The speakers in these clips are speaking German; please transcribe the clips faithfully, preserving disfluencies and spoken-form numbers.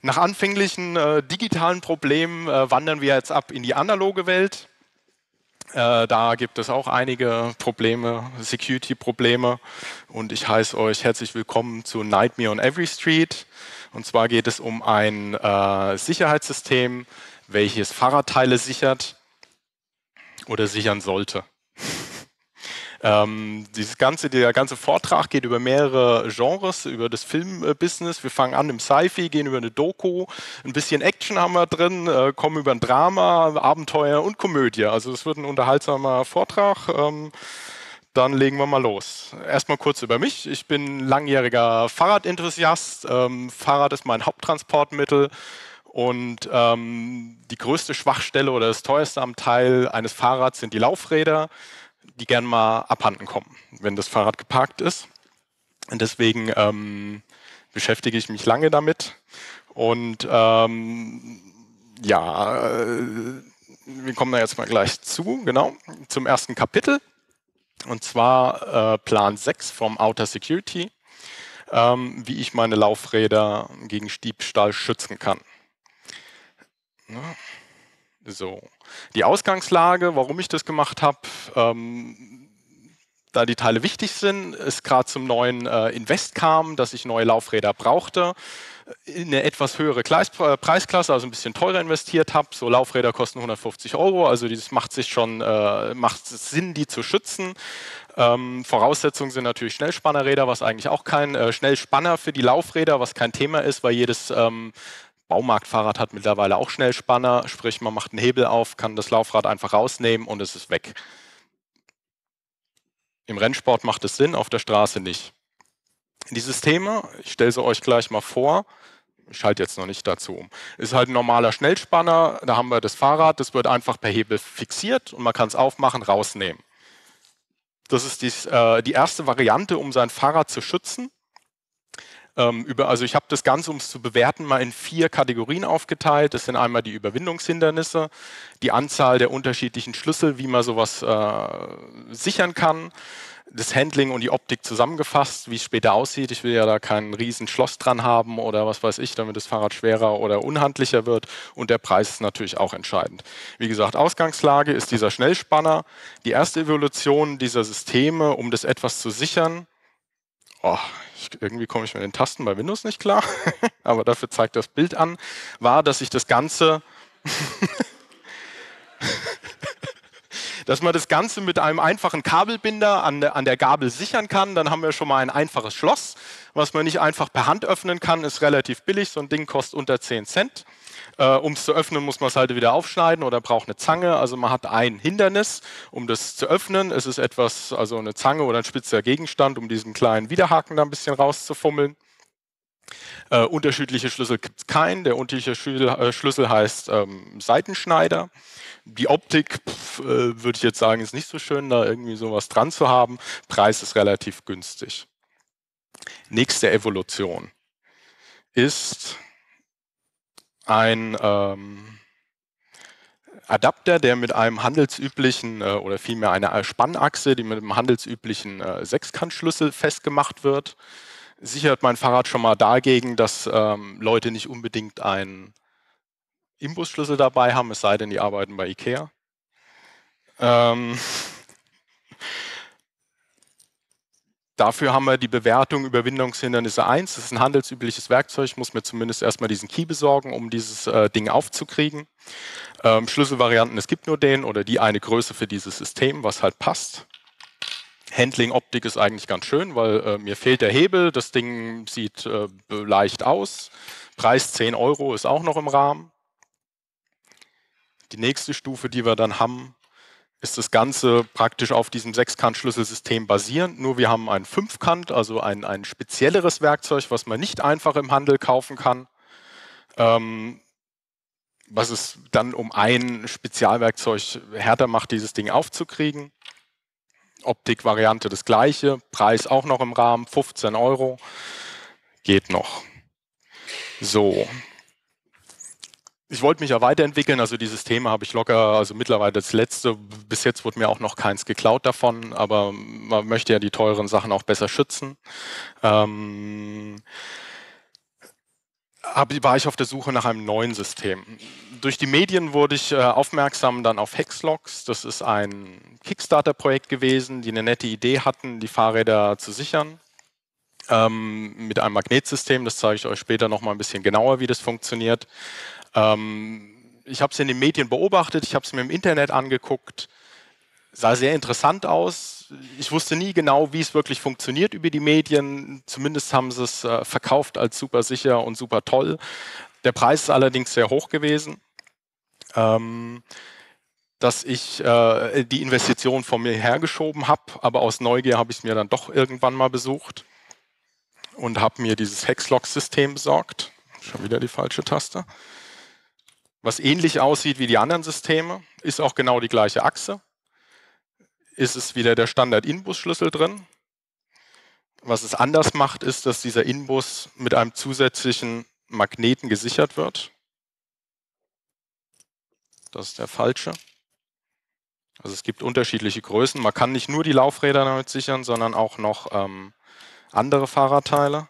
Nach anfänglichen äh, digitalen Problemen äh, wandern wir jetzt ab in die analoge Welt. Äh, da gibt es auch einige Probleme, Security-Probleme. Und ich heiße euch herzlich willkommen zu Nightmare on Every Street. Und zwar geht es um ein äh, Sicherheitssystem, welches Fahrradteile sichert oder sichern sollte. Ähm, dieses ganze, der ganze Vortrag geht über mehrere Genres, über das Filmbusiness. Wir fangen an im Sci-Fi, gehen über eine Doku, ein bisschen Action haben wir drin, äh, kommen über ein Drama, Abenteuer und Komödie. Also es wird ein unterhaltsamer Vortrag. Ähm, dann legen wir mal los. Erstmal kurz über mich. Ich bin langjähriger Fahrradenthusiast. Ähm, Fahrrad ist mein Haupttransportmittel. Und ähm, die größte Schwachstelle oder das teuerste am Teil eines Fahrrads sind die Laufräder, die gern mal abhanden kommen, wenn das Fahrrad geparkt ist. Und deswegen ähm, beschäftige ich mich lange damit. Und ähm, ja, äh, wir kommen da jetzt mal gleich zu, genau, zum ersten Kapitel. Und zwar äh, Plan sechs vom Outer Security, ähm, wie ich meine Laufräder gegen Diebstahl schützen kann. Ja. So, die Ausgangslage, warum ich das gemacht habe, ähm, da die Teile wichtig sind, es gerade zum neuen äh, Invest kam, dass ich neue Laufräder brauchte, in eine etwas höhere Kleis Preisklasse, also ein bisschen teurer investiert habe. So Laufräder kosten hundertfünfzig Euro, also das macht sich schon, äh, macht Sinn, die zu schützen. Ähm, Voraussetzungen sind natürlich Schnellspannerräder, was eigentlich auch kein äh, Schnellspanner für die Laufräder, was kein Thema ist, weil jedes ähm, Baumarktfahrrad hat mittlerweile auch Schnellspanner, sprich man macht einen Hebel auf, kann das Laufrad einfach rausnehmen und es ist weg. Im Rennsport macht es Sinn, auf der Straße nicht. Die Systeme, ich stelle sie euch gleich mal vor, ich schalte jetzt noch nicht dazu um, ist halt ein normaler Schnellspanner, da haben wir das Fahrrad, das wird einfach per Hebel fixiert und man kann es aufmachen, rausnehmen. Das ist dies, äh, die erste Variante, um sein Fahrrad zu schützen. Ähm, über, also ich habe das Ganze, um es zu bewerten, mal in vier Kategorien aufgeteilt. Das sind einmal die Überwindungshindernisse, die Anzahl der unterschiedlichen Schlüssel, wie man sowas äh, sichern kann, das Handling und die Optik zusammengefasst, wie es später aussieht. Ich will ja da kein riesen Schloss dran haben oder was weiß ich, damit das Fahrrad schwerer oder unhandlicher wird. Und der Preis ist natürlich auch entscheidend. Wie gesagt, Ausgangslage ist dieser Schnellspanner. Die erste Evolution dieser Systeme, um das etwas zu sichern, oh, ich, irgendwie komme ich mit den Tasten bei Windows nicht klar, aber dafür zeigt das Bild an, war, dass ich das Ganze dass man das Ganze mit einem einfachen Kabelbinder an der, an der Gabel sichern kann. Dann haben wir schon mal ein einfaches Schloss, was man nicht einfach per Hand öffnen kann, ist relativ billig. So ein Ding kostet unter zehn Cent. Äh, um es zu öffnen, muss man es halt wieder aufschneiden oder braucht eine Zange. Also man hat ein Hindernis, um das zu öffnen. Es ist etwas, also eine Zange oder ein spitzer Gegenstand, um diesen kleinen Widerhaken da ein bisschen rauszufummeln. Äh, unterschiedliche Schlüssel gibt es keinen. Der unterschiedliche Schlüssel heißt ähm, Seitenschneider. Die Optik, pf, äh, würde ich jetzt sagen, ist nicht so schön, da irgendwie sowas dran zu haben. Preis ist relativ günstig. Nächste Evolution ist ein ähm, Adapter, der mit einem handelsüblichen, äh, oder vielmehr einer Spannachse, die mit einem handelsüblichen äh, Sechskantschlüssel festgemacht wird. Sichert mein Fahrrad schon mal dagegen, dass ähm, Leute nicht unbedingt einen Imbusschlüssel dabei haben, es sei denn, die arbeiten bei Ikea. Ähm, dafür haben wir die Bewertung Überwindungshindernisse eins. Das ist ein handelsübliches Werkzeug. Ich muss mir zumindest erstmal diesen Key besorgen, um dieses äh, Ding aufzukriegen. Ähm, Schlüsselvarianten, es gibt nur den oder die eine Größe für dieses System, was halt passt. Handling-Optik ist eigentlich ganz schön, weil äh, mir fehlt der Hebel. Das Ding sieht äh, leicht aus. Preis zehn Euro ist auch noch im Rahmen. Die nächste Stufe, die wir dann haben, ist das Ganze praktisch auf diesem Sechskant-Schlüsselsystem basierend. Nur wir haben ein Fünfkant, also ein, ein spezielleres Werkzeug, was man nicht einfach im Handel kaufen kann. Ähm, was es dann um ein Spezialwerkzeug härter macht, dieses Ding aufzukriegen. Optik-Variante das gleiche, Preis auch noch im Rahmen, fünfzehn Euro. Geht noch. So. Ich wollte mich ja weiterentwickeln, also dieses Thema habe ich locker, also mittlerweile das letzte, bis jetzt wurde mir auch noch keins geklaut davon, aber man möchte ja die teuren Sachen auch besser schützen. Ähm, hab, war ich auf der Suche nach einem neuen System. Durch die Medien wurde ich äh, aufmerksam dann auf Hexlogs. Das ist ein Kickstarter-Projekt gewesen, die eine nette Idee hatten, die Fahrräder zu sichern. Ähm, mit einem Magnetsystem, das zeige ich euch später noch mal ein bisschen genauer, wie das funktioniert. Ähm, ich habe es in den Medien beobachtet, ich habe es mir im Internet angeguckt, sah sehr interessant aus. Ich wusste nie genau, wie es wirklich funktioniert über die Medien. Zumindest haben sie es äh, verkauft als super sicher und super toll. Der Preis ist allerdings sehr hoch gewesen, ähm, dass ich äh, die Investition von mir hergeschoben habe, aber aus Neugier habe ich es mir dann doch irgendwann mal besucht und habe mir dieses Hexlog-System besorgt. Schon wieder die falsche Taste. Was ähnlich aussieht wie die anderen Systeme, ist auch genau die gleiche Achse. Ist es wieder der Standard-Inbus-Schlüssel drin. Was es anders macht, ist, dass dieser Inbus mit einem zusätzlichen Magneten gesichert wird. Das ist der falsche. Also es gibt unterschiedliche Größen. Man kann nicht nur die Laufräder damit sichern, sondern auch noch ähm, andere Fahrradteile.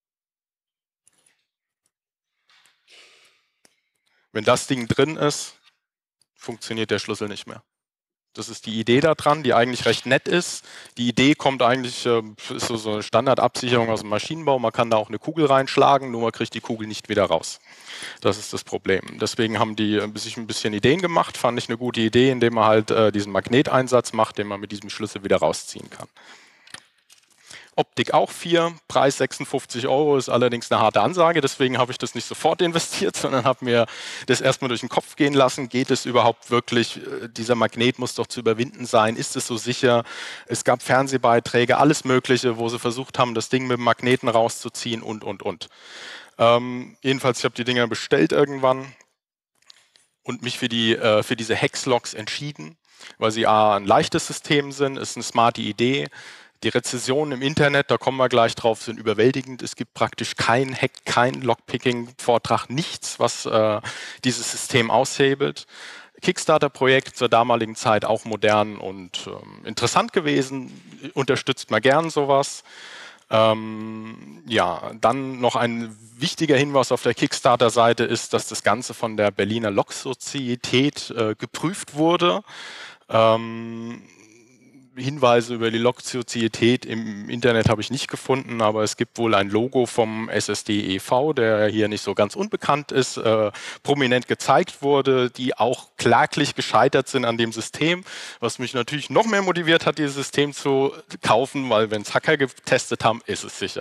Wenn das Ding drin ist, funktioniert der Schlüssel nicht mehr. Das ist die Idee daran, die eigentlich recht nett ist. Die Idee kommt eigentlich, äh, ist so, so eine Standardabsicherung aus dem Maschinenbau. Man kann da auch eine Kugel reinschlagen, nur man kriegt die Kugel nicht wieder raus. Das ist das Problem. Deswegen haben die sich ein bisschen Ideen gemacht, fand ich eine gute Idee, indem man halt äh, diesen Magneteinsatz macht, den man mit diesem Schlüssel wieder rausziehen kann. Optik auch vier, Preis sechsundfünfzig Euro, ist allerdings eine harte Ansage, deswegen habe ich das nicht sofort investiert, sondern habe mir das erstmal durch den Kopf gehen lassen. Geht es überhaupt wirklich, dieser Magnet muss doch zu überwinden sein, ist es so sicher? Es gab Fernsehbeiträge, alles Mögliche, wo sie versucht haben, das Ding mit dem Magneten rauszuziehen und, und, und. Ähm, jedenfalls, ich habe die Dinger bestellt irgendwann und mich für, die, äh, für diese Hexlogs entschieden, weil sie A, ein leichtes System sind, ist eine smarte Idee. Die Rezessionen im Internet, da kommen wir gleich drauf, sind überwältigend. Es gibt praktisch kein Hack, kein Lockpicking-Vortrag, nichts, was äh, dieses System aushebelt. Kickstarter-Projekt zur damaligen Zeit auch modern und ähm, interessant gewesen. Unterstützt man gern sowas. Ähm, ja, dann noch ein wichtiger Hinweis auf der Kickstarter-Seite ist, dass das Ganze von der Berliner Loksozietät äh, geprüft wurde. Ähm, Hinweise über die Loksozietät im Internet habe ich nicht gefunden, aber es gibt wohl ein Logo vom S S D e V, der hier nicht so ganz unbekannt ist, äh, prominent gezeigt wurde, die auch klaglich gescheitert sind an dem System, was mich natürlich noch mehr motiviert hat, dieses System zu kaufen, weil wenn es Hacker getestet haben, ist es sicher.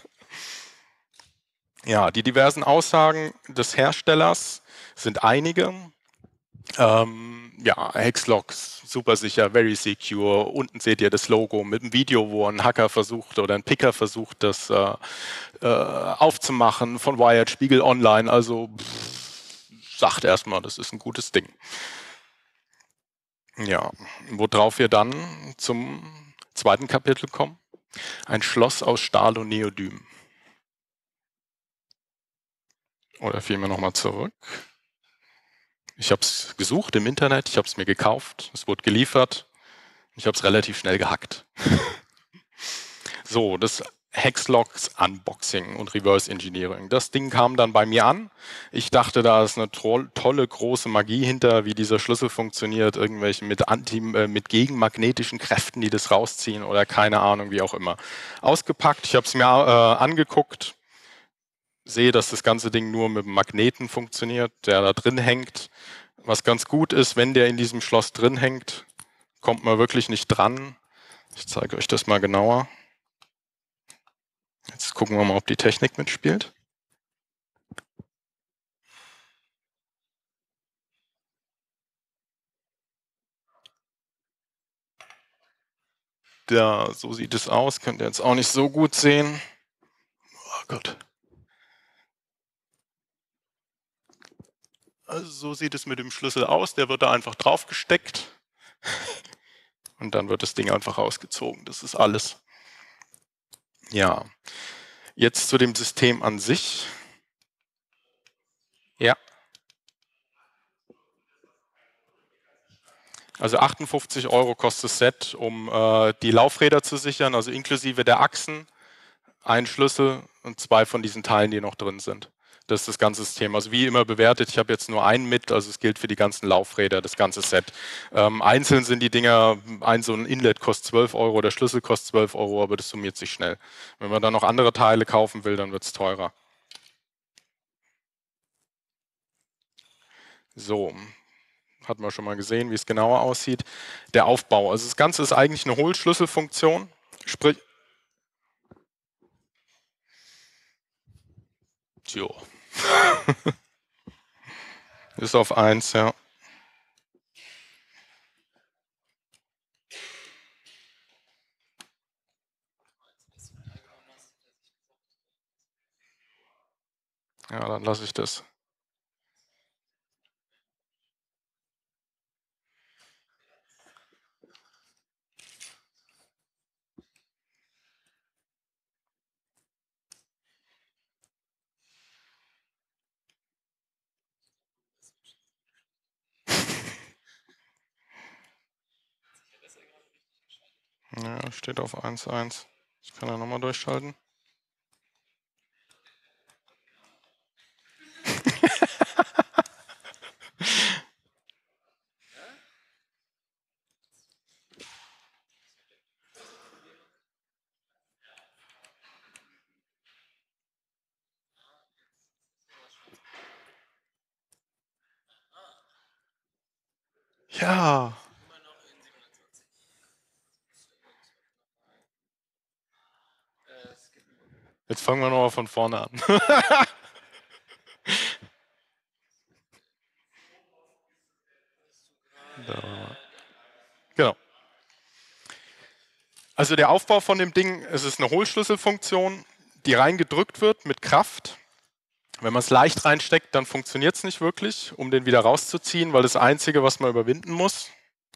Ja, die diversen Aussagen des Herstellers sind einige. Ähm, ja, Hexlogs, super sicher, very secure. Unten seht ihr das Logo mit einem Video, wo ein Hacker versucht oder ein Picker versucht, das äh, äh, aufzumachen von Wired, Spiegel Online. Also pff, sagt erstmal, das ist ein gutes Ding. Ja, worauf wir dann zum zweiten Kapitel kommen. Ein Schloss aus Stahl und Neodym. Oder vielmehr nochmal zurück. Ich habe es gesucht im Internet, ich habe es mir gekauft, es wurde geliefert, ich habe es relativ schnell gehackt. So, das Hexlogs Unboxing und Reverse Engineering. Das Ding kam dann bei mir an. Ich dachte, da ist eine to tolle große Magie hinter, wie dieser Schlüssel funktioniert, irgendwelche mit, Anti äh, mit gegenmagnetischen Kräften, die das rausziehen oder keine Ahnung, wie auch immer. Ausgepackt, ich habe es mir äh, angeguckt, sehe, dass das ganze Ding nur mit dem Magneten funktioniert, der da drin hängt. Was ganz gut ist, wenn der in diesem Schloss drin hängt, kommt man wirklich nicht dran. Ich zeige euch das mal genauer. Jetzt gucken wir mal, ob die Technik mitspielt. Da, so sieht es aus. Könnt ihr jetzt auch nicht so gut sehen. Oh Gott. Also so sieht es mit dem Schlüssel aus. Der wird da einfach drauf gesteckt. Und dann wird das Ding einfach rausgezogen. Das ist alles. Ja. Jetzt zu dem System an sich. Ja. Also achtundfünfzig Euro kostet das Set, um äh, die Laufräder zu sichern, also inklusive der Achsen, ein Schlüssel und zwei von diesen Teilen, die noch drin sind. Das ist das ganze System. Also wie immer bewertet, ich habe jetzt nur einen mit, also es gilt für die ganzen Laufräder, das ganze Set. Ähm, einzeln sind die Dinger, ein so ein Inlet kostet zwölf Euro, der Schlüssel kostet zwölf Euro, aber das summiert sich schnell. Wenn man dann noch andere Teile kaufen will, dann wird es teurer. So, hat man schon mal gesehen, wie es genauer aussieht. Der Aufbau, also das Ganze ist eigentlich eine Hohlschlüsselfunktion, sprich... Tjo. Ist auf eins, ja. Ja, dann lasse ich das. Ja, steht auf eins eins. Ich kann ja nochmal durchschalten. Ja. Jetzt fangen wir nochmal von vorne an. Da. Genau. Also der Aufbau von dem Ding, es ist eine Hohlschlüsselfunktion, die reingedrückt wird mit Kraft. Wenn man es leicht reinsteckt, dann funktioniert es nicht wirklich, um den wieder rauszuziehen, weil das Einzige, was man überwinden muss,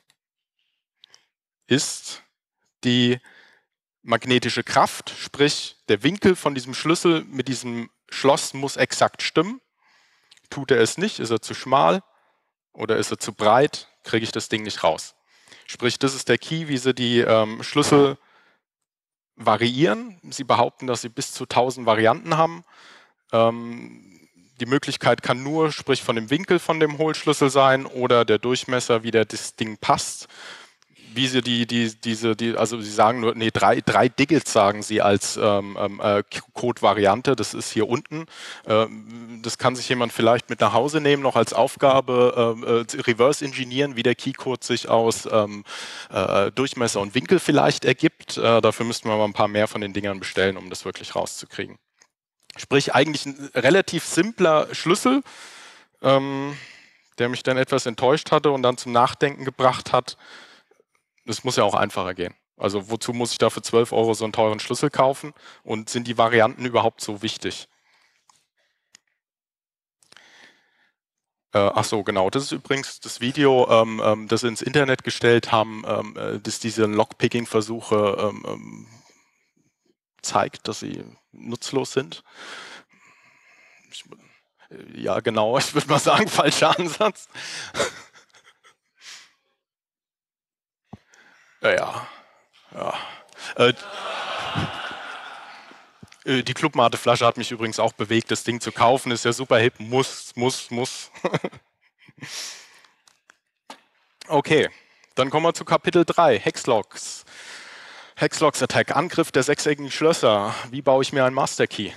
ist die magnetische Kraft, sprich der Winkel von diesem Schlüssel mit diesem Schloss muss exakt stimmen. Tut er es nicht, ist er zu schmal oder ist er zu breit, kriege ich das Ding nicht raus. Sprich, das ist der Key, wie sie die ähm, Schlüssel variieren. Sie behaupten, dass sie bis zu tausend Varianten haben. Ähm, die Möglichkeit kann nur, sprich von dem Winkel von dem Hohlschlüssel sein oder der Durchmesser, wie der das Ding passt. Wie sie die, die, diese, die, also sie sagen nur, nee, drei, drei Digits sagen sie als ähm, äh, Code-Variante, das ist hier unten. Ähm, das kann sich jemand vielleicht mit nach Hause nehmen, noch als Aufgabe ähm, äh, reverse engineeren, wie der Keycode sich aus ähm, äh, Durchmesser und Winkel vielleicht ergibt. Äh, dafür müssten wir mal ein paar mehr von den Dingern bestellen, um das wirklich rauszukriegen. Sprich, eigentlich ein relativ simpler Schlüssel, ähm, der mich dann etwas enttäuscht hatte und dann zum Nachdenken gebracht hat. Das muss ja auch einfacher gehen. Also wozu muss ich da für zwölf Euro so einen teuren Schlüssel kaufen? Und sind die Varianten überhaupt so wichtig? Äh, ach so, genau. Das ist übrigens das Video, ähm, ähm, das sie ins Internet gestellt haben, ähm, äh, das diese Lockpicking-Versuche ähm, ähm, zeigt, dass sie nutzlos sind. Ich, äh, ja, genau. Ich würde mal sagen, falscher Ansatz. ja, ja. ja. Äh, Die Clubmate-Flasche hat mich übrigens auch bewegt, das Ding zu kaufen. Ist ja super hip. Muss, muss, muss. Okay, dann kommen wir zu Kapitel drei, Hexlocks. Hexlocks Attack, Angriff der sechseckigen Schlösser. Wie baue ich mir einen Master Key?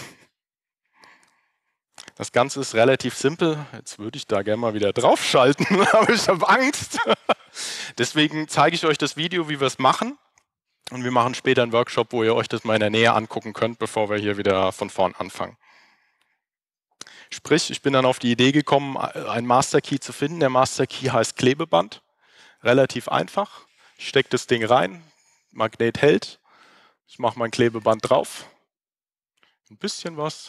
Das Ganze ist relativ simpel. Jetzt würde ich da gerne mal wieder draufschalten, aber ich habe Angst. Deswegen zeige ich euch das Video, wie wir es machen. Und wir machen später einen Workshop, wo ihr euch das mal in der Nähe angucken könnt, bevor wir hier wieder von vorn anfangen. Sprich, ich bin dann auf die Idee gekommen, einen Master Key zu finden. Der Master Key heißt Klebeband. Relativ einfach. Ich stecke das Ding rein, Magnet hält. Ich mache mein Klebeband drauf. Ein bisschen was.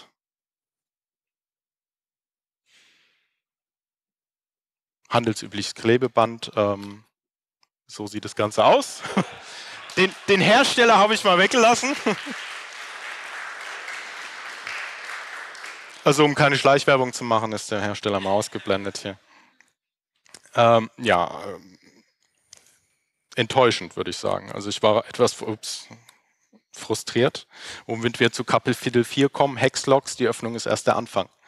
Handelsübliches Klebeband. Ähm, so sieht das Ganze aus. Den, den Hersteller habe ich mal weggelassen. Also um keine Schleichwerbung zu machen, ist der Hersteller mal ausgeblendet hier. Ähm, ja, ähm, enttäuschend würde ich sagen. Also ich war etwas ups, frustriert. Womit wir zu Kapitel vier kommen, Hexlocks, die Öffnung ist erst der Anfang.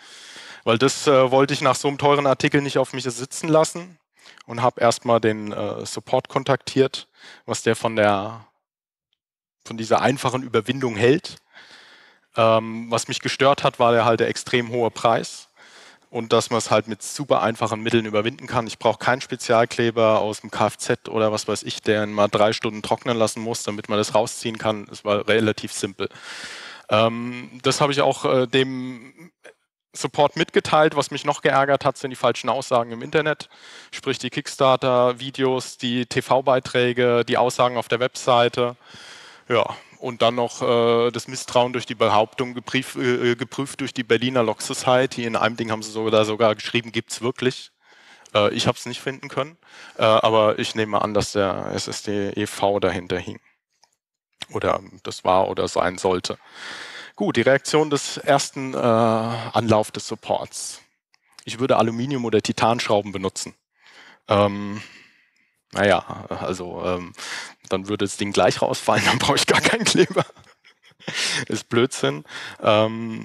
weil das äh, wollte ich nach so einem teuren Artikel nicht auf mich sitzen lassen und habe erstmal den äh, Support kontaktiert, was der von der von dieser einfachen Überwindung hält. Ähm, was mich gestört hat, war der halt der extrem hohe Preis und dass man es halt mit super einfachen Mitteln überwinden kann. Ich brauche keinen Spezialkleber aus dem Kfz oder was weiß ich, der ihn mal drei Stunden trocknen lassen muss, damit man das rausziehen kann. Es war relativ simpel. Ähm, das habe ich auch äh, dem Support mitgeteilt. Was mich noch geärgert hat, sind die falschen Aussagen im Internet, sprich die Kickstarter-Videos, die T V-Beiträge, die Aussagen auf der Webseite. Ja, und dann noch äh, das Misstrauen durch die Behauptung geprüft, äh, geprüft durch die Berliner Log Society. In einem Ding haben sie sogar, sogar geschrieben, gibt es wirklich. Äh, ich habe es nicht finden können, äh, aber ich nehme an, dass der S S D e V dahinter hing. Oder das war oder sein sollte. Gut, die Reaktion des ersten äh, Anlauf des Supports. Ich würde Aluminium- oder Titanschrauben benutzen. Ähm, naja, also ähm, dann würde das Ding gleich rausfallen, dann brauche ich gar keinen Kleber. Ist Blödsinn. Ähm,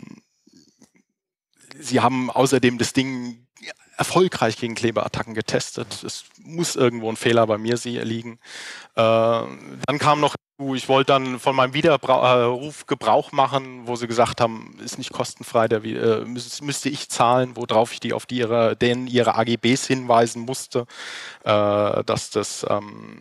sie haben außerdem das Ding erfolgreich gegen Kleberattacken getestet. Es muss irgendwo ein Fehler bei mir liegen. Äh, dann kam noch, ich wollte dann von meinem Widerruf Gebrauch machen, wo sie gesagt haben, ist nicht kostenfrei, der, äh, müß, müsste ich zahlen, worauf ich die auf die ihre, denen ihre A G Bs hinweisen musste, äh, dass das ähm,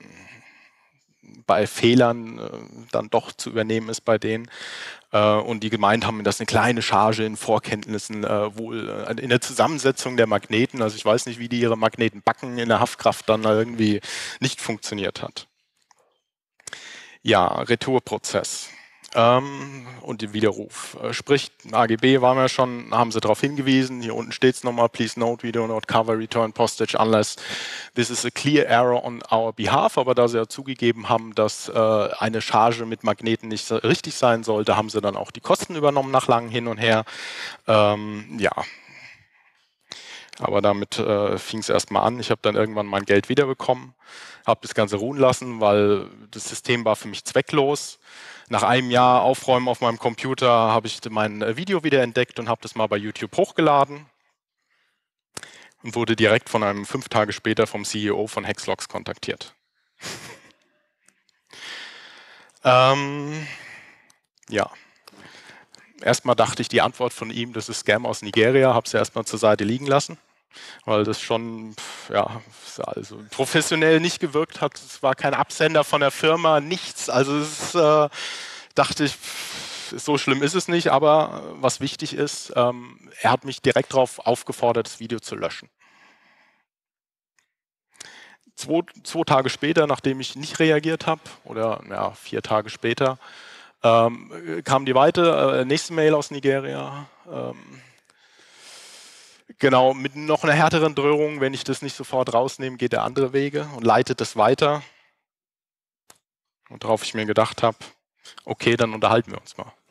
bei Fehlern äh, dann doch zu übernehmen ist bei denen. Äh, und die gemeint haben, dass eine kleine Charge in Vorkenntnissen äh, wohl äh, in der Zusammensetzung der Magneten, also ich weiß nicht, wie die ihre Magneten backen, in der Haftkraft dann irgendwie nicht funktioniert hat. Ja, Retourprozess ähm, und den Widerruf. Äh, sprich, A G B waren wir schon, haben sie darauf hingewiesen. Hier unten steht es nochmal, please note, we do not cover return postage unless this is a clear error on our behalf. Aber da sie ja zugegeben haben, dass äh, eine Charge mit Magneten nicht so richtig sein sollte, haben sie dann auch die Kosten übernommen nach langem Hin und Her. Ähm, ja, aber damit äh, fing es erstmal an. Ich habe dann irgendwann mein Geld wiederbekommen, habe das Ganze ruhen lassen, weil das System war für mich zwecklos. Nach einem Jahr Aufräumen auf meinem Computer habe ich mein Video wieder entdeckt und habe das mal bei YouTube hochgeladen und wurde direkt von einem fünf Tage später vom C E O von Hexlogs kontaktiert. ähm, ja. Erstmal dachte ich, die Antwort von ihm, das ist Scam aus Nigeria, habe sie erstmal zur Seite liegen lassen, weil das schon ja, also professionell nicht gewirkt hat. Es war kein Absender von der Firma, nichts. Also es äh, dachte ich, so schlimm ist es nicht, aber was wichtig ist, ähm, er hat mich direkt darauf aufgefordert, das Video zu löschen. Zwei, zwei Tage später, nachdem ich nicht reagiert habe, oder ja, vier Tage später, ähm, kam die weite, äh, nächste Mail aus Nigeria. Ähm, genau, mit noch einer härteren Drohung, wenn ich das nicht sofort rausnehme, geht er andere Wege und leitet das weiter. Und darauf ich mir gedacht habe, okay, dann unterhalten wir uns mal.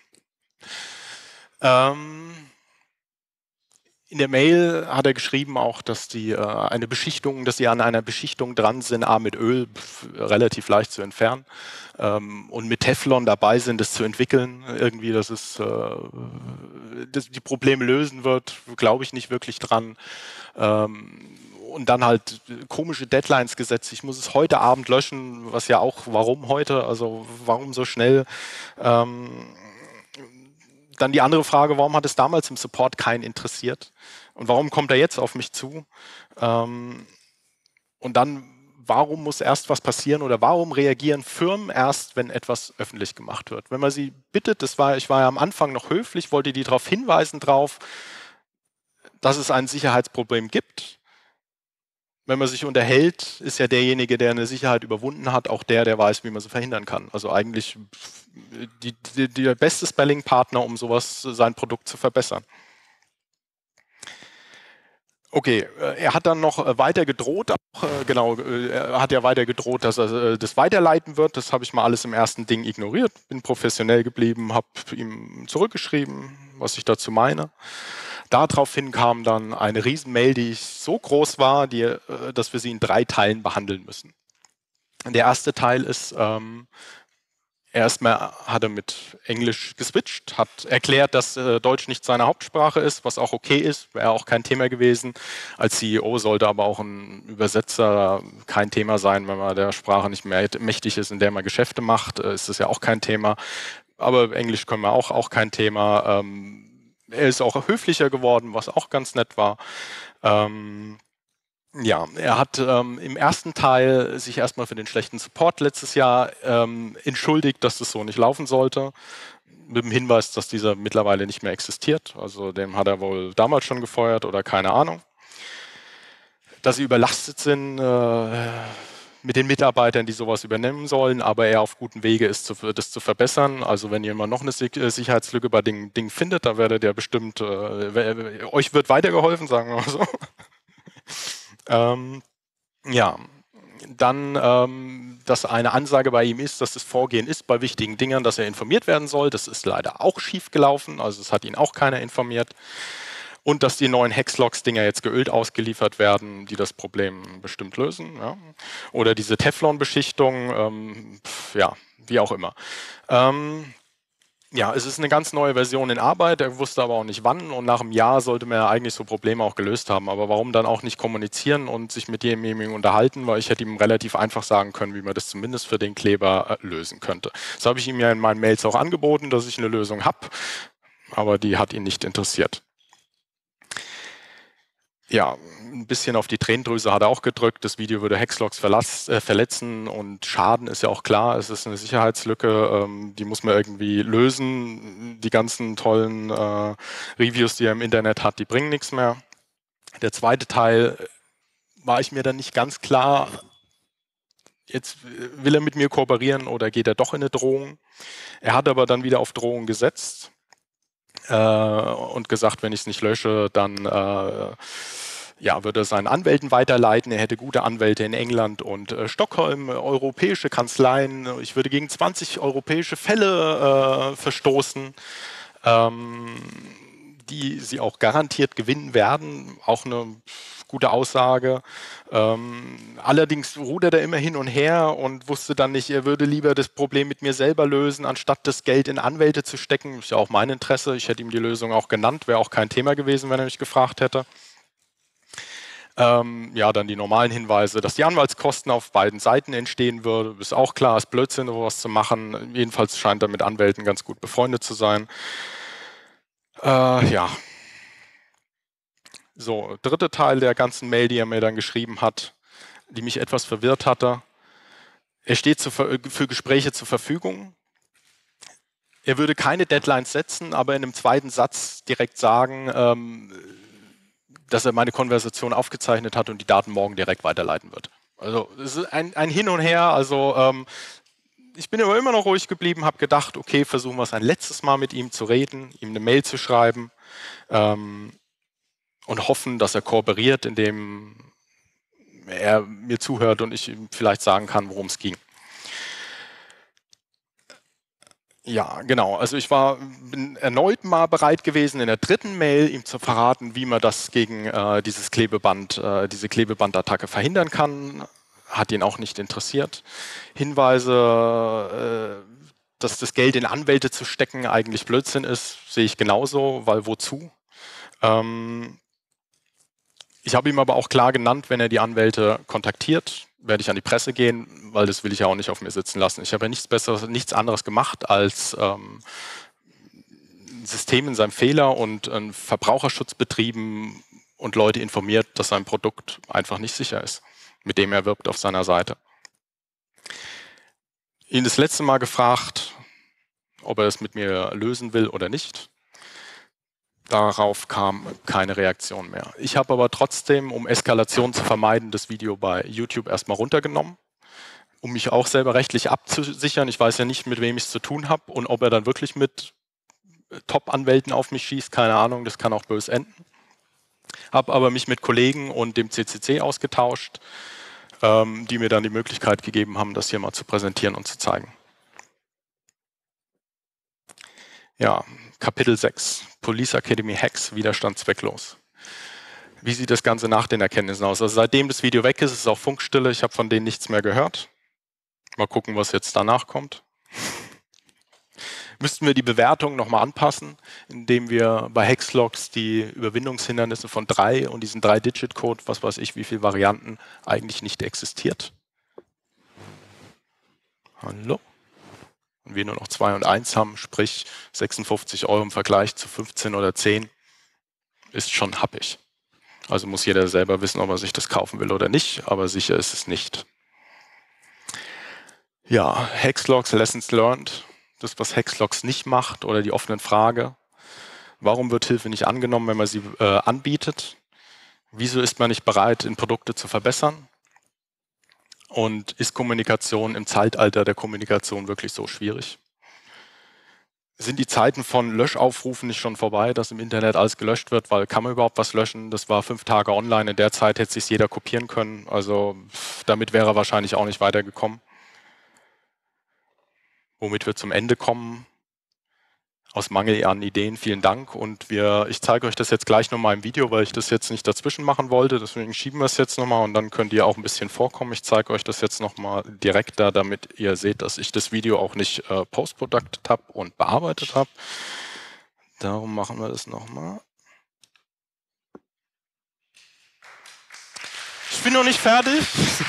ähm, In der Mail hat er geschrieben auch, dass die äh, eine Beschichtung, dass sie an einer Beschichtung dran sind, A mit Öl, pf, relativ leicht zu entfernen, ähm, und mit Teflon dabei sind, das zu entwickeln. Irgendwie, dass es äh, dass die Probleme lösen wird, glaube ich nicht wirklich dran. Ähm, und dann halt komische Deadlines gesetzt. Ich muss es heute Abend löschen, was ja auch, warum heute, also warum so schnell? Ähm, Dann die andere Frage, warum hat es damals im Support keinen interessiert? Und warum kommt er jetzt auf mich zu? Ähm, und dann, warum muss erst was passieren oder warum reagieren Firmen erst, wenn etwas öffentlich gemacht wird? Wenn man sie bittet, das war, ich war ja am Anfang noch höflich, wollte die darauf hinweisen, drauf, dass es ein Sicherheitsproblem gibt. Wenn man sich unterhält, ist ja derjenige, der eine Sicherheit überwunden hat, auch der, der weiß, wie man sie verhindern kann. Also eigentlich die, die, der beste Spelling-Partner, um sowas, sein Produkt zu verbessern. Okay, er hat dann noch weiter gedroht, auch, genau, er hat ja weiter gedroht, dass er das weiterleiten wird. Das habe ich mal alles im ersten Ding ignoriert, bin professionell geblieben, habe ihm zurückgeschrieben, was ich dazu meine. Daraufhin kam dann eine Riesenmail, die so groß war, die, dass wir sie in drei Teilen behandeln müssen. Der erste Teil ist, ähm, Erstmal hat er mit Englisch geswitcht, hat erklärt, dass äh, Deutsch nicht seine Hauptsprache ist, was auch okay ist, wäre auch kein Thema gewesen. Als C E O sollte aber auch ein Übersetzer kein Thema sein, wenn man der Sprache nicht mehr mächtig ist, in der man Geschäfte macht, äh, ist das ja auch kein Thema. Aber Englisch können wir auch, auch kein Thema. Ähm, er ist auch höflicher geworden, was auch ganz nett war. Ähm, Ja, er hat ähm, im ersten Teil sich erstmal für den schlechten Support letztes Jahr ähm, entschuldigt, dass das so nicht laufen sollte, mit dem Hinweis, dass dieser mittlerweile nicht mehr existiert. Also den hat er wohl damals schon gefeuert oder keine Ahnung. Dass sie überlastet sind äh, mit den Mitarbeitern, die sowas übernehmen sollen, aber er auf gutem Wege ist, zu, das zu verbessern. Also wenn ihr mal noch eine Sicherheitslücke bei dem Ding findet, dann werdet ihr bestimmt, äh, euch wird weitergeholfen, sagen wir mal so. Ähm, ja, dann, ähm, dass eine Ansage bei ihm ist, dass das Vorgehen ist bei wichtigen Dingern, dass er informiert werden soll. Das ist leider auch schief gelaufen, also es hat ihn auch keiner informiert. Und dass die neuen Hexlogs-Dinger jetzt geölt ausgeliefert werden, die das Problem bestimmt lösen. Ja. Oder diese Teflon-Beschichtung, ähm, pf, ja, wie auch immer. Ähm, Ja, es ist eine ganz neue Version in Arbeit, er wusste aber auch nicht wann und nach einem Jahr sollte man ja eigentlich so Probleme auch gelöst haben. Aber warum dann auch nicht kommunizieren und sich mit demjenigen unterhalten, weil ich hätte ihm relativ einfach sagen können, wie man das zumindest für den Kleber äh, lösen könnte. Das habe ich ihm ja in meinen Mails auch angeboten, dass ich eine Lösung habe, aber die hat ihn nicht interessiert. Ja, ein bisschen auf die Tränendrüse hat er auch gedrückt. Das Video würde Hexlogs verlass, äh, verletzen und schaden, ist ja auch klar. Es ist eine Sicherheitslücke, ähm, die muss man irgendwie lösen. Die ganzen tollen äh, Reviews, die er im Internet hat, die bringen nichts mehr. Der zweite Teil war ich mir dann nicht ganz klar, jetzt will er mit mir kooperieren oder geht er doch in eine Drohung. Er hat aber dann wieder auf Drohung gesetzt äh, und gesagt, wenn ich es nicht lösche, dann äh, ja, würde er seinen Anwälten weiterleiten. Er hätte gute Anwälte in England und äh, Stockholm, äh, europäische Kanzleien. Ich würde gegen zwanzig europäische Fälle äh, verstoßen, ähm, die sie auch garantiert gewinnen werden. Auch eine gute Aussage. Ähm, allerdings rudert er immer hin und her und wusste dann nicht, er würde lieber das Problem mit mir selber lösen, anstatt das Geld in Anwälte zu stecken. Ist ja auch mein Interesse. Ich hätte ihm die Lösung auch genannt, wäre auch kein Thema gewesen, wenn er mich gefragt hätte. Ähm, ja, dann die normalen Hinweise, dass die Anwaltskosten auf beiden Seiten entstehen würden. Ist auch klar, ist Blödsinn, sowas zu machen. Jedenfalls scheint er mit Anwälten ganz gut befreundet zu sein. Äh, ja. So, dritter Teil der ganzen Mail, die er mir dann geschrieben hat, die mich etwas verwirrt hatte. Er steht zu, für Gespräche zur Verfügung. Er würde keine Deadlines setzen, aber in einem zweiten Satz direkt sagen, ähm, dass er meine Konversation aufgezeichnet hat und die Daten morgen direkt weiterleiten wird. Also es ist ein, ein Hin und Her. Also ähm, ich bin aber immer noch ruhig geblieben, habe gedacht, okay, versuchen wir es ein letztes Mal mit ihm zu reden, ihm eine Mail zu schreiben ähm, und hoffen, dass er kooperiert, indem er mir zuhört und ich ihm vielleicht sagen kann, worum es ging. Ja, genau. Also ich war bin erneut mal bereit gewesen, in der dritten Mail ihm zu verraten, wie man das gegen äh, dieses Klebeband, äh, diese Klebebandattacke verhindern kann. Hat ihn auch nicht interessiert. Hinweise, äh, dass das Geld in Anwälte zu stecken eigentlich Blödsinn ist, sehe ich genauso, weil wozu? Ähm, ich habe ihm aber auch klar genannt, wenn er die Anwälte kontaktiert, werde ich an die Presse gehen, weil das will ich ja auch nicht auf mir sitzen lassen. Ich habe ja nichts Besseres, nichts anderes gemacht, als ähm, ein System in seinem Fehler und einen Verbraucherschutz betrieben und Leute informiert, dass sein Produkt einfach nicht sicher ist, mit dem er wirbt auf seiner Seite. Ihn das letzte Mal gefragt, ob er es mit mir lösen will oder nicht. Darauf kam keine Reaktion mehr. Ich habe aber trotzdem, um Eskalation zu vermeiden, das Video bei YouTube erstmal runtergenommen, um mich auch selber rechtlich abzusichern. Ich weiß ja nicht, mit wem ich es zu tun habe und ob er dann wirklich mit Top-Anwälten auf mich schießt, keine Ahnung, das kann auch böse enden. Habe aber mich mit Kollegen und dem C C C ausgetauscht, ähm, die mir dann die Möglichkeit gegeben haben, das hier mal zu präsentieren und zu zeigen. Ja, Kapitel sechs, Police Academy Hacks, Widerstand zwecklos. Wie sieht das Ganze nach den Erkenntnissen aus? Also seitdem das Video weg ist, ist es auch Funkstille. Ich habe von denen nichts mehr gehört. Mal gucken, was jetzt danach kommt. müssten wir die Bewertung nochmal anpassen, indem wir bei Hexlogs die Überwindungshindernisse von drei und diesen drei-Digit-Code, was weiß ich, wie viele Varianten, eigentlich nicht existiert. Hallo? Und wir nur noch zwei und eins haben, sprich sechsundfünfzig Euro im Vergleich zu fünfzehn oder zehn, ist schon happig. Also muss jeder selber wissen, ob er sich das kaufen will oder nicht, aber sicher ist es nicht. Ja, Hexlogs, Lessons learned, das, was Hexlogs nicht macht, oder die offenen Frage, warum wird Hilfe nicht angenommen, wenn man sie äh, anbietet? Wieso ist man nicht bereit, in Produkte zu verbessern? Und ist Kommunikation im Zeitalter der Kommunikation wirklich so schwierig? Sind die Zeiten von Löschaufrufen nicht schon vorbei, dass im Internet alles gelöscht wird, weil kann man überhaupt was löschen? Das war fünf Tage online, in der Zeit hätte sich jeder kopieren können, also damit wäre er wahrscheinlich auch nicht weitergekommen. Womit wir zum Ende kommen, aus Mangel an Ideen, vielen Dank, und wir, ich zeige euch das jetzt gleich nochmal im Video, weil ich das jetzt nicht dazwischen machen wollte, deswegen schieben wir es jetzt nochmal und dann könnt ihr auch ein bisschen vorkommen. Ich zeige euch das jetzt nochmal direkt da, damit ihr seht, dass ich das Video auch nicht äh, post-producted habe und bearbeitet habe. Darum machen wir das nochmal. Ich bin noch nicht fertig.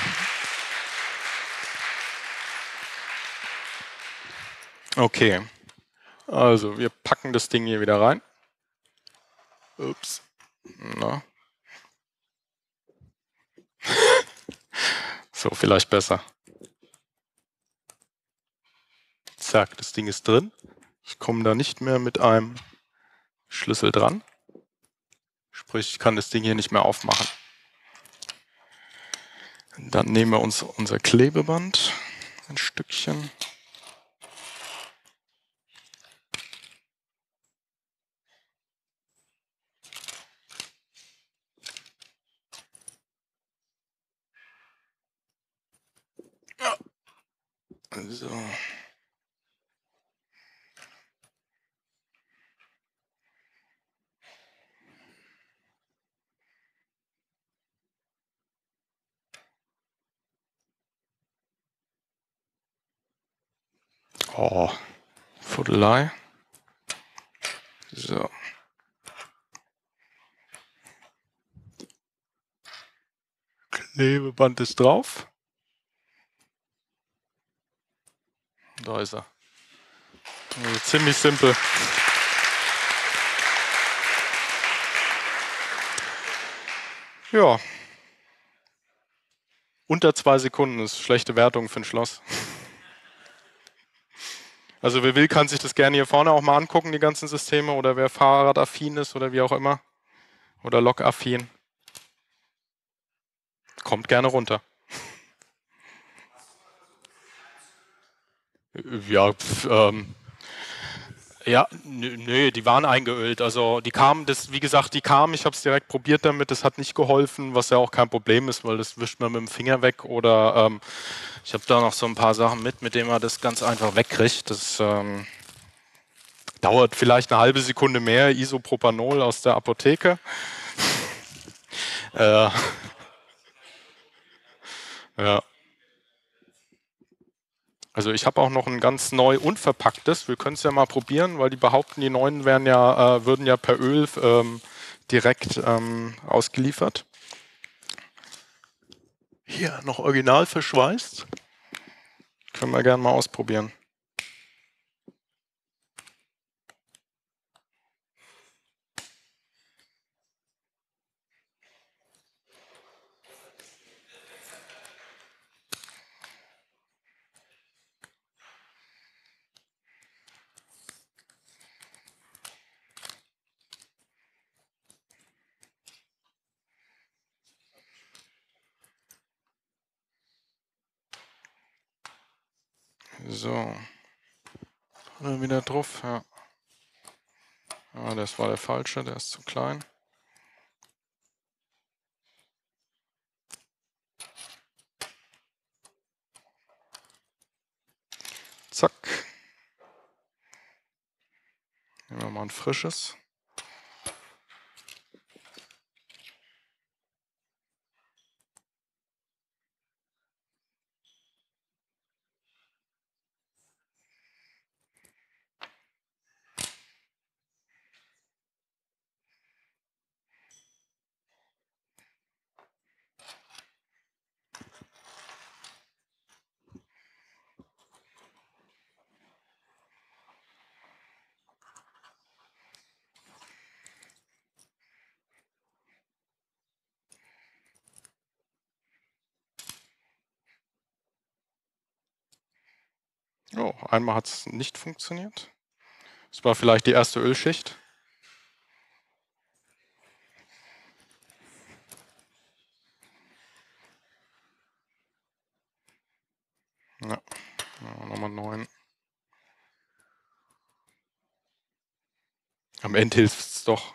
Okay, also wir packen das Ding hier wieder rein. Ups. Na. So, vielleicht besser. Zack, das Ding ist drin. Ich komme da nicht mehr mit einem Schlüssel dran. Sprich, ich kann das Ding hier nicht mehr aufmachen. Dann nehmen wir uns unser Klebeband, ein Stückchen. Ja. So. Oh, Fuddelei. So. Klebeband ist drauf. Da ist er. Also ziemlich simpel. Ja. Unter zwei Sekunden ist schlechte Wertung für ein Schloss. Also wer will, kann sich das gerne hier vorne auch mal angucken, die ganzen Systeme, oder wer fahrradaffin ist oder wie auch immer. Oder lokaffin. Kommt gerne runter. Ja, pf, ähm, ja, nö, die waren eingeölt. Also die kamen, das, wie gesagt, die kamen, ich habe es direkt probiert damit, das hat nicht geholfen, was ja auch kein Problem ist, weil das wischt man mit dem Finger weg. Oder ähm, ich habe da noch so ein paar Sachen mit, mit denen man das ganz einfach wegkriegt. Das ähm, dauert vielleicht eine halbe Sekunde mehr. Isopropanol aus der Apotheke. äh, ja. Also ich habe auch noch ein ganz neu unverpacktes. Wir können es ja mal probieren, weil die behaupten, die neuen wären ja, äh, würden ja per Öl ähm, direkt ähm, ausgeliefert. Hier, noch original verschweißt. Können wir gerne mal ausprobieren. So. Wieder drauf, ja. Ah, das war der falsche, der ist zu klein. Zack. Nehmen wir mal ein frisches. Oh, einmal hat es nicht funktioniert. Das war vielleicht die erste Ölschicht. Ja, ja nochmal neun. Am Ende hilft es doch.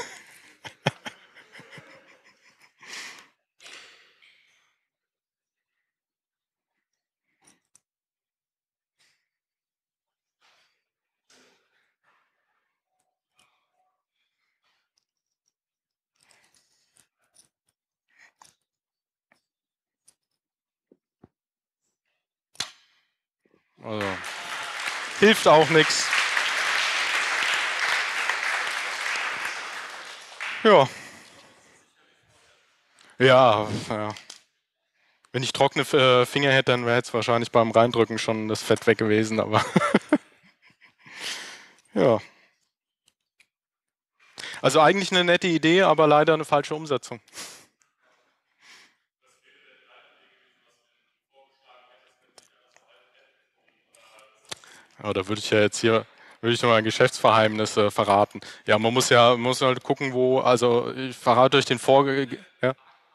Also, hilft auch nichts. Ja. Ja, ja. Wenn ich trockene äh, Finger hätte, dann wäre jetzt wahrscheinlich beim Reindrücken schon das Fett weg gewesen, aber ja. Also eigentlich eine nette Idee, aber leider eine falsche Umsetzung. Ja, da würde ich ja jetzt hier, würde ich noch mal ein Geschäftsverheimnis äh, verraten. Ja, man muss ja, man muss halt gucken, wo, also ich verrate euch den Vorge... Ja?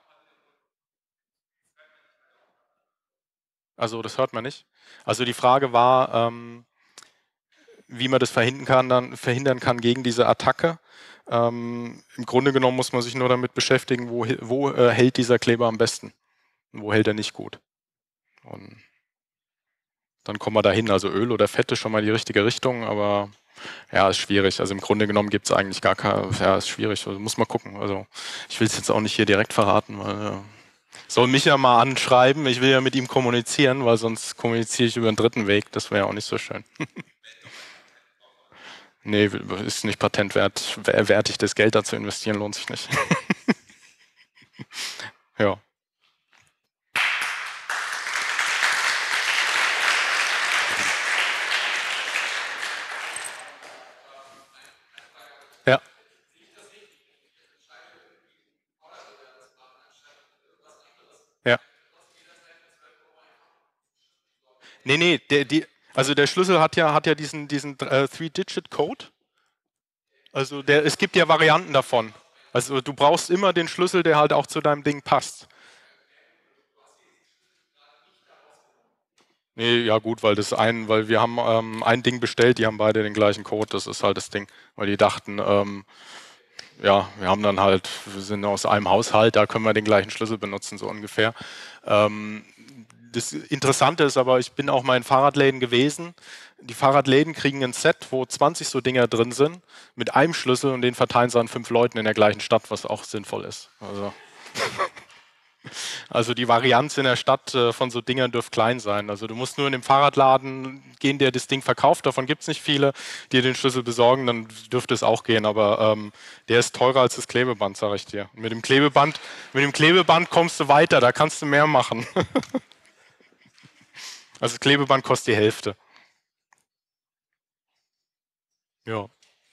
Also das hört man nicht. Also die Frage war, ähm, wie man das verhindern kann, dann verhindern kann gegen diese Attacke. Ähm, Im Grunde genommen muss man sich nur damit beschäftigen, wo, wo äh, hält dieser Kleber am besten und wo hält er nicht gut. Und dann kommen wir dahin. Also Öl oder Fett ist schon mal die richtige Richtung, aber ja, ist schwierig. Also im Grunde genommen gibt es eigentlich gar keine, ja, ist schwierig. Also muss man gucken. Also ich will es jetzt auch nicht hier direkt verraten, weil äh, soll mich ja mal anschreiben. Ich will ja mit ihm kommunizieren, weil sonst kommuniziere ich über einen dritten Weg. Das wäre ja auch nicht so schön. Nee, ist nicht patentwert. Wertig das Geld dazu investieren, lohnt sich nicht. Ja. Ja. Ja. Nee, nee, der, die, also der Schlüssel hat ja, hat ja diesen, diesen äh, Three-Digit-Code. Also der, es gibt ja Varianten davon. Also du brauchst immer den Schlüssel, der halt auch zu deinem Ding passt. Nee, ja gut, weil das ein, weil wir haben ähm, ein Ding bestellt, die haben beide den gleichen Code, das ist halt das Ding. Weil die dachten, ähm, ja, wir haben dann halt, wir sind aus einem Haushalt, da können wir den gleichen Schlüssel benutzen, so ungefähr. Ähm, das Interessante ist aber, ich bin auch mal in Fahrradläden gewesen. Die Fahrradläden kriegen ein Set, wo zwanzig so Dinger drin sind, mit einem Schlüssel und den verteilen sie an fünf Leuten in der gleichen Stadt, was auch sinnvoll ist. Also, also die Varianz in der Stadt äh, von so Dingern dürfte klein sein. Also du musst nur in den Fahrradladen gehen, der das Ding verkauft, davon gibt es nicht viele, die den Schlüssel besorgen, dann dürfte es auch gehen, aber ähm, der ist teurer als das Klebeband, sage ich dir. Mit dem Klebeband, mit dem Klebeband kommst du weiter, da kannst du mehr machen. Also das Klebeband kostet die Hälfte. Ja,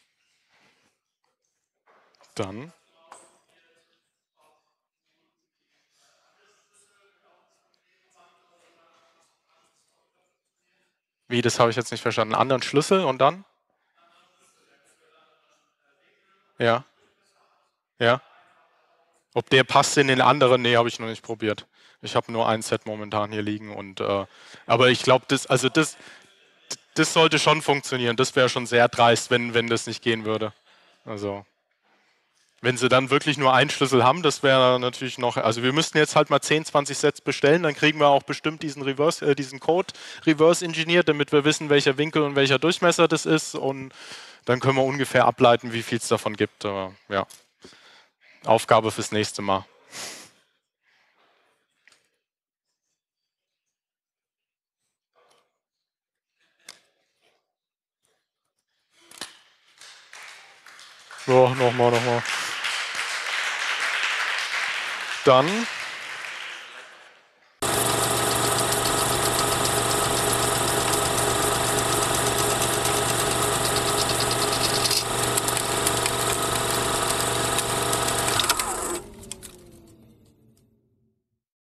dann. Wie, das habe ich jetzt nicht verstanden. Einen anderen Schlüssel und dann? Ja, ja. Ob der passt in den anderen? Nee, habe ich noch nicht probiert. Ich habe nur ein Set momentan hier liegen und äh, aber ich glaube, das, also das, das sollte schon funktionieren. Das wäre schon sehr dreist, wenn, wenn das nicht gehen würde. Also, wenn sie dann wirklich nur einen Schlüssel haben, das wäre natürlich noch. Also, wir müssten jetzt halt mal zehn, zwanzig Sets bestellen, dann kriegen wir auch bestimmt diesen, Reverse, äh, diesen Code reverse engineert, damit wir wissen, welcher Winkel und welcher Durchmesser das ist. Und dann können wir ungefähr ableiten, wie viel es davon gibt. Aber ja, Aufgabe fürs nächste Mal. So, nochmal, nochmal. Dann